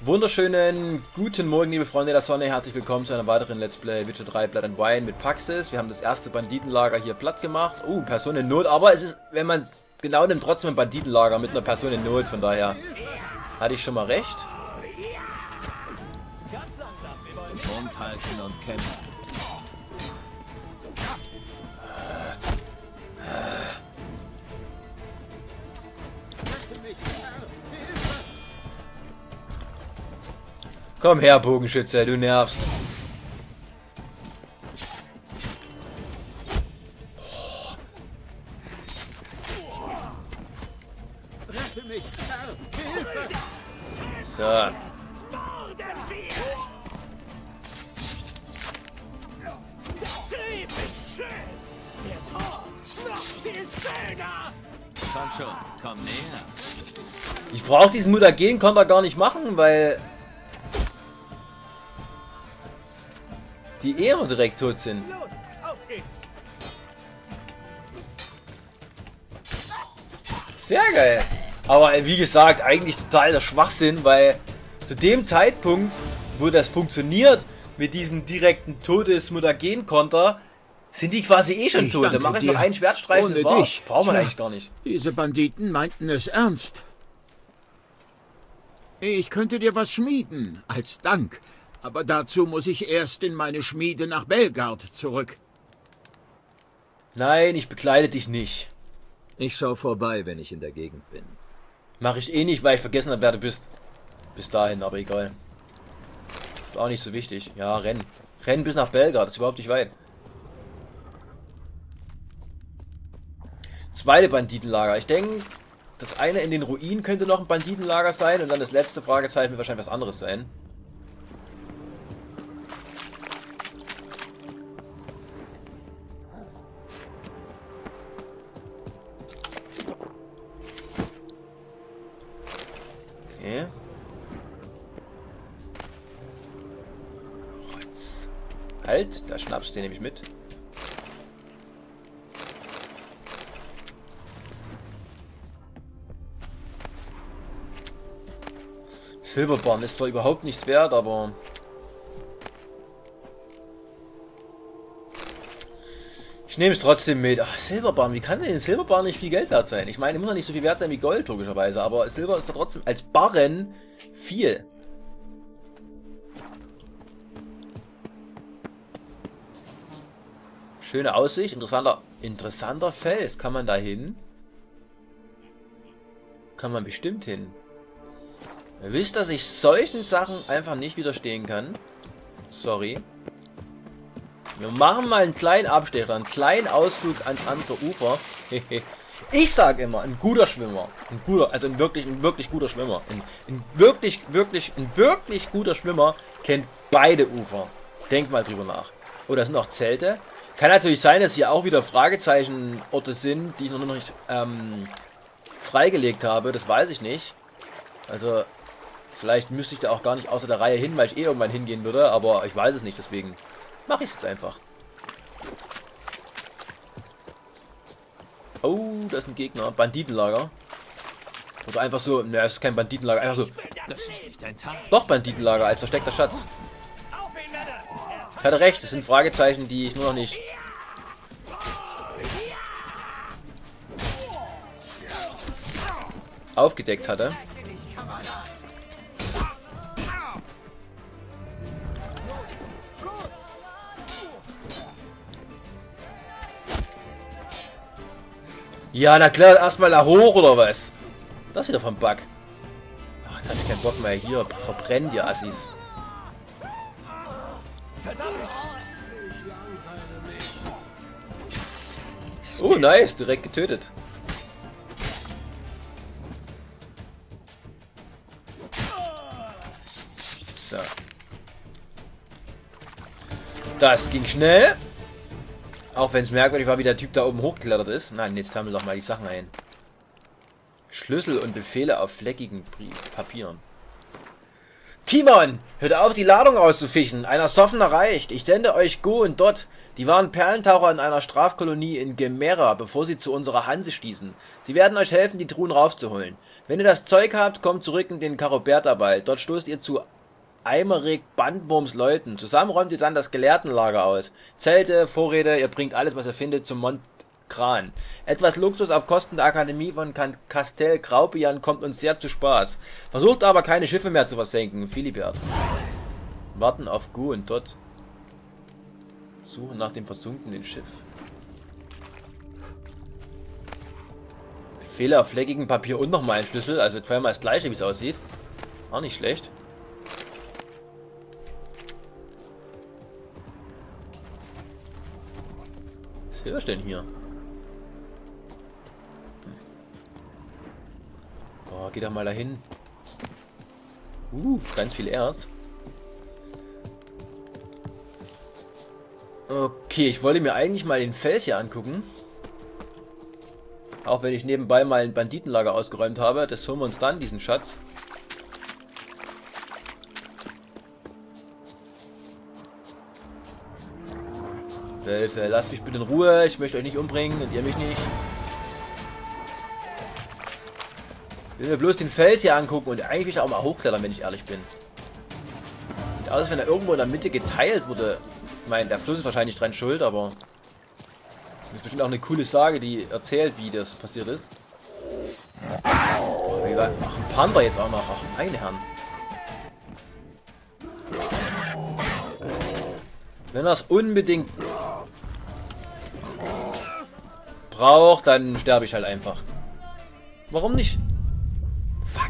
Wunderschönen guten Morgen, liebe Freunde der Sonne. Herzlich willkommen zu einer weiteren Let's Play Witcher 3 Blood and Wine mit Paxis. Wir haben das erste Banditenlager hier platt gemacht. Person in Not, aber es ist, wenn man genau nimmt, trotzdem ein Banditenlager mit einer Person in Not. Von daher hatte ich schon mal recht. Mund halten und kämpfen. Komm her, Bogenschütze, du nervst. So. Komm schon, komm näher. Ich brauche diesen Mutagen-Konter gar nicht machen, weil die eh immer direkt tot sind. Sehr geil. Aber wie gesagt, eigentlich total der Schwachsinn, weil zu dem Zeitpunkt, wo das funktioniert, mit diesem direkten Todes-Mutagen-Konter, sind die quasi eh schon tot. Dann mache ich noch einen Schwertstreich, das war's. Braucht man eigentlich gar nicht. Diese Banditen meinten es ernst. Ich könnte dir was schmieden, als Dank. Aber dazu muss ich erst in meine Schmiede nach Belgard zurück. Nein, ich bekleide dich nicht. Ich schau vorbei, wenn ich in der Gegend bin. Mache ich eh nicht, weil ich vergessen habe, wer du bist. Bis dahin, aber egal. Ist auch nicht so wichtig. Ja, renn. Renn bis nach Belgard, das ist überhaupt nicht weit. Zweite Banditenlager. Ich denke, das eine in den Ruinen könnte noch ein Banditenlager sein und dann das letzte Fragezeichen wird wahrscheinlich was anderes sein. Okay. Rotz. Halt, der Schnaps, den nehme ich mit. Silberbarn ist zwar überhaupt nichts wert, aber ich nehme es trotzdem mit. Ach, Silberbarn, wie kann denn Silberbarn nicht viel Geld wert sein? Ich meine, muss noch nicht so viel wert sein wie Gold, logischerweise, aber Silber ist da trotzdem als Barren viel. Schöne Aussicht, interessanter Fels. Kann man da hin? Kann man bestimmt hin. Ihr wisst, dass ich solchen Sachen einfach nicht widerstehen kann. Sorry. Wir machen mal einen kleinen Abstecher, einen kleinen Ausflug ans andere Ufer. Ich sage immer, ein guter Schwimmer, also ein wirklich guter Schwimmer, ein wirklich guter Schwimmer kennt beide Ufer. Denkt mal drüber nach. Oh, da sind noch Zelte. Kann natürlich sein, dass hier auch wieder Fragezeichen-Orte sind, die ich noch nicht freigelegt habe. Das weiß ich nicht. Also vielleicht müsste ich da auch gar nicht außer der Reihe hin, weil ich eh irgendwann hingehen würde, aber ich weiß es nicht, deswegen mache ich es jetzt einfach. Oh, da ist ein Gegner. Banditenlager. Oder einfach so, ne, es ist kein Banditenlager, einfach so. Das ist nicht dein Tag. Doch Banditenlager als versteckter Schatz. Ich hatte recht, das sind Fragezeichen, die ich nur noch nicht aufgedeckt hatte. Ja, na klar, erstmal da hoch oder was? Das ist wieder vom Bug. Ach, jetzt hab ich keinen Bock mehr. Hier, verbrennen die Assis. Oh, nice, direkt getötet. So. Das ging schnell. Auch wenn es merkwürdig war, wie der Typ da oben hochgeklettert ist. Nein, jetzt sammeln wir doch mal die Sachen ein. Schlüssel und Befehle auf fleckigen Papieren. Timon, hört auf, die Ladung auszufischen. Einer Soffen erreicht. Ich sende euch Go und Dot. Die waren Perlentaucher in einer Strafkolonie in Gemera, bevor sie zu unserer Hanse stießen. Sie werden euch helfen, die Truhen raufzuholen. Wenn ihr das Zeug habt, kommt zurück in den Karoberta-Wald. Dort stoßt ihr zu Eimerig Bandwurms Leuten. Zusammen räumt ihr dann das Gelehrtenlager aus. Zelte, Vorräte, ihr bringt alles, was ihr findet, zum Mont Kran. Etwas Luxus auf Kosten der Akademie von Castel Graubian kommt uns sehr zu Spaß. Versucht aber keine Schiffe mehr zu versenken. Philibert. Warten auf Gu und Dot. Suchen nach dem versunkenen Schiff. Befehle auf fleckigem Papier und nochmal ein Schlüssel. Also zweimal das gleiche, wie es aussieht. Auch nicht schlecht. Was höre ich denn hier? Oh, geh doch mal dahin. Ganz viel Erz. Okay, ich wollte mir eigentlich mal den Fels hier angucken. Auch wenn ich nebenbei mal ein Banditenlager ausgeräumt habe. Das holen wir uns dann, diesen Schatz. Wölfe, lasst mich bitte in Ruhe. Ich möchte euch nicht umbringen und ihr mich nicht. Ich will mir bloß den Fels hier angucken und eigentlich will ich auch mal hochklettern, wenn ich ehrlich bin. Sieht aus, als wenn er irgendwo in der Mitte geteilt wurde. Ich meine, der Fluss ist wahrscheinlich dran schuld, aber das ist bestimmt auch eine coole Sage, die erzählt, wie das passiert ist. Oh, wie war... Ach, ein Panda jetzt auch noch. Ach, ein Einhorn. Wenn er es unbedingt braucht, dann sterbe ich halt einfach. Warum nicht? Fuck.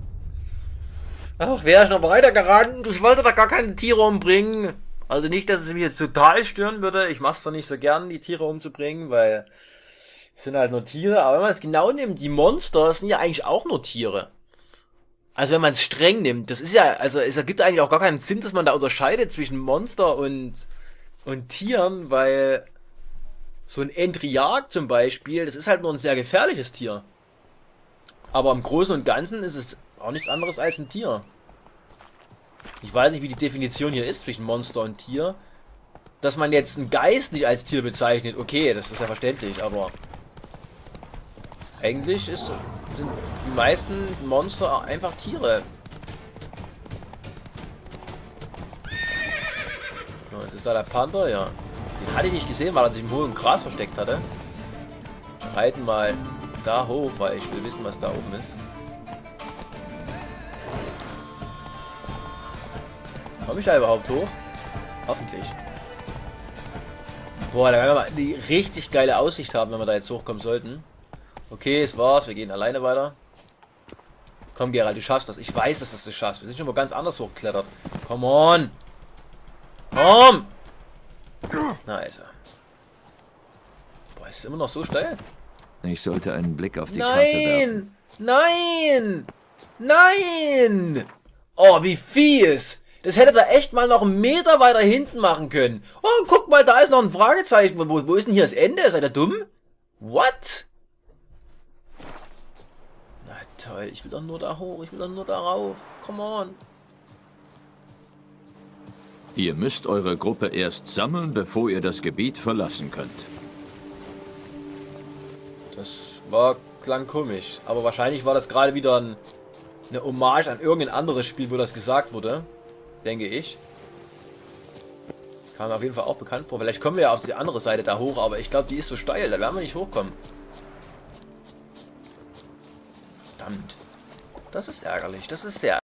Ach, wäre ich noch weiter gerannt. Ich wollte da gar keine Tiere umbringen. Also nicht, dass es mich jetzt total stören würde. Ich mache es doch nicht so gern, die Tiere umzubringen, weil es sind halt nur Tiere. Aber wenn man es genau nimmt, die Monster sind ja eigentlich auch nur Tiere. Also wenn man es streng nimmt, das ist ja, also es ergibt eigentlich auch gar keinen Sinn, dass man da unterscheidet zwischen Monster und Tieren, weil so ein Entriarch zum Beispiel, das ist halt nur ein sehr gefährliches Tier. Aber im Großen und Ganzen ist es auch nichts anderes als ein Tier. Ich weiß nicht, wie die Definition hier ist zwischen Monster und Tier. Dass man jetzt einen Geist nicht als Tier bezeichnet, okay, das ist ja verständlich, aber eigentlich sind die meisten Monster einfach Tiere. So, jetzt ist da der Panther, ja. Den hatte ich nicht gesehen, weil er sich im hohen Gras versteckt hatte. Reiten mal da hoch, weil ich will wissen, was da oben ist. Komme ich da überhaupt hoch? Hoffentlich. Boah, da werden wir mal die richtig geile Aussicht haben, wenn wir da jetzt hochkommen sollten. Okay, es war's. Wir gehen alleine weiter. Komm, Geralt, du schaffst das. Ich weiß, dass du das schaffst. Wir sind schon mal ganz anders hochgeklettert. Come on! Komm! Na, also. Boah, ist es immer noch so steil? Ich sollte einen Blick auf die Karte werfen. Nein! Nein! Oh, wie fies! Das hätte er echt mal noch einen Meter weiter hinten machen können. Oh, guck mal, da ist noch ein Fragezeichen. Wo ist denn hier das Ende? Seid ihr dumm? What? Na toll, ich will doch nur da hoch. Ich will doch nur da rauf. Come on. Ihr müsst eure Gruppe erst sammeln, bevor ihr das Gebiet verlassen könnt. Das klang komisch. Aber wahrscheinlich war das gerade wieder eine Hommage an irgendein anderes Spiel, wo das gesagt wurde. Denke ich. Kam mir auf jeden Fall auch bekannt vor. Vielleicht kommen wir ja auf die andere Seite da hoch, aber ich glaube, die ist so steil. Da werden wir nicht hochkommen. Verdammt. Das ist ärgerlich. Das ist sehr